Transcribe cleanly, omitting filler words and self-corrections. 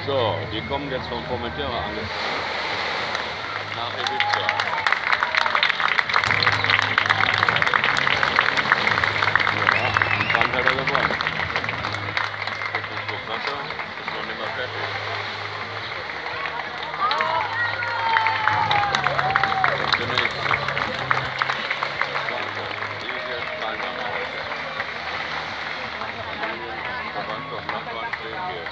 So, die kommen jetzt von Formentera angefahren nach Ibiza. Ja, anfangen hat er gewonnen. Jetzt ist so Wasser, ist noch nicht mal fertig. Kommt der nächste. Diese Teilnahme heute. Familien, Verwandte und Nachbarn stehen hier.